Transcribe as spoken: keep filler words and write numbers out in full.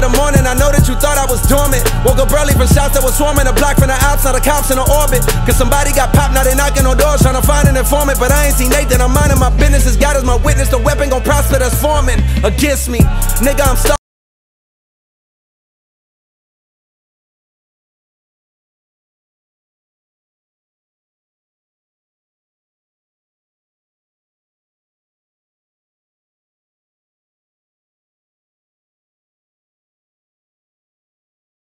of the morning, I know that you thought I was dormant. Woke up early from shots that was swarming the block from the ops, now the cops in the orbit. Cause somebody got popped, now they knocking on doors trying to find an informant. But I ain't seen Nathan, I'm minding my business, as God is my witness. The weapon gon' prosper that's forming against me. Nigga, I'm stuck.